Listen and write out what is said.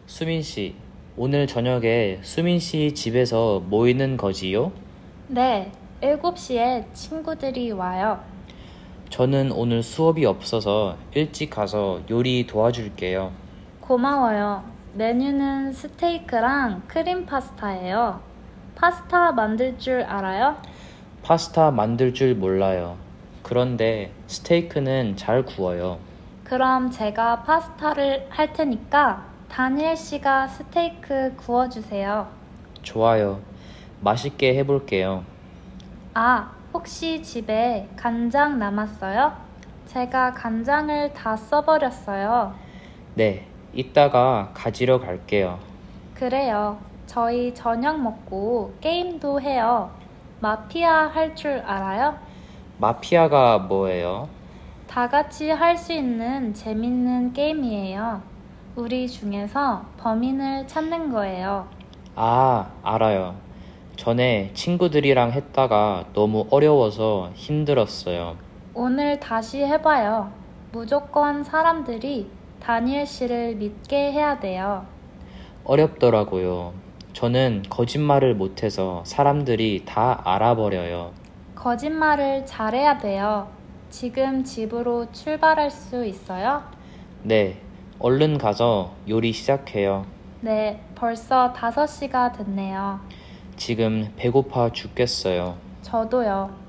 수민 씨, 오늘 저녁에 수민 씨 집에서 모이는 거지요? 네, 7시에 친구들이 와요. 저는 오늘 수업이 없어서 일찍 가서 요리 도와줄게요. 고마워요. 메뉴는 스테이크랑 크림 파스타예요. 파스타 만들 줄 알아요? 파스타 만들 줄 몰라요. 그런데 스테이크는 잘 구워요. 그럼 제가 파스타를 할 테니까 다니엘 씨가 스테이크 구워주세요. 좋아요. 맛있게 해볼게요. 아, 혹시 집에 간장 남았어요? 제가 간장을 다 써버렸어요. 네, 이따가 가지러 갈게요. 그래요. 저희 저녁 먹고 게임도 해요. 마피아 할 줄 알아요? 마피아가 뭐예요? 다 같이 할 수 있는 재밌는 게임이에요. 우리 중에서 범인을 찾는 거예요. 아, 알아요. 전에 친구들이랑 했다가 너무 어려워서 힘들었어요. 오늘 다시 해봐요. 무조건 사람들이 다니엘 씨를 믿게 해야 돼요. 어렵더라고요. 저는 거짓말을 못해서 사람들이 다 알아버려요. 거짓말을 잘해야 돼요. 지금 집으로 출발할 수 있어요? 네, 얼른 가서 요리 시작해요. 네, 벌써 5시가 됐네요. 지금 배고파 죽겠어요. 저도요.